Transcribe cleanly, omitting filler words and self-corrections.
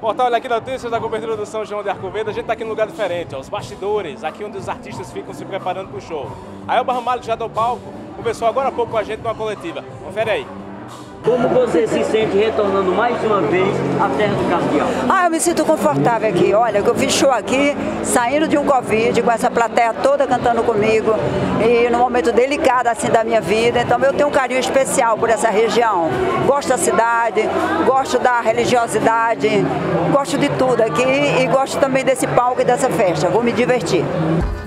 Portal Olha Aqui Notícias, da cobertura do São João de Arcoverde. A gente está aqui num lugar diferente, ó, os bastidores, aqui onde os artistas ficam se preparando para o show. Aí o Ramalho já do palco, conversou agora há pouco com a gente numa coletiva. Confere aí. Como você se sente retornando mais uma vez à terra do Cardeal? Eu me sinto confortável aqui. Olha, eu fiz show aqui, saindo de um Covid, com essa plateia toda cantando comigo, e num momento delicado assim da minha vida. Então eu tenho um carinho especial por essa região. Gosto da cidade, gosto da religiosidade, gosto de tudo aqui e gosto também desse palco e dessa festa. Vou me divertir.